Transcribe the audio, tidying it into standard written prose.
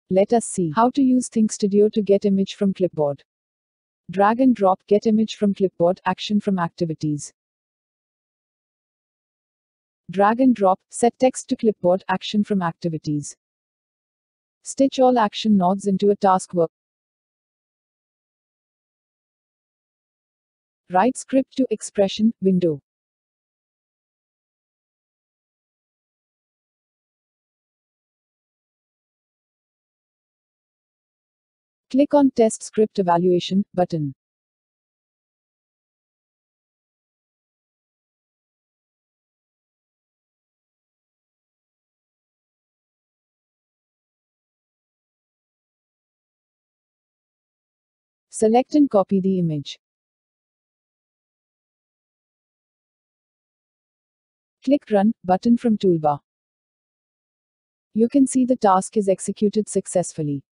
Let us see how to use ThinkStudio to get image from Clipboard. Drag and drop, get image from Clipboard, action from activities. Drag and drop, set text to Clipboard, action from activities. Stitch all action nodes into a task work. Write script to expression window. Click on Test Script Evaluation button. Select and copy the image. Click Run button from toolbar. You can see the task is executed successfully.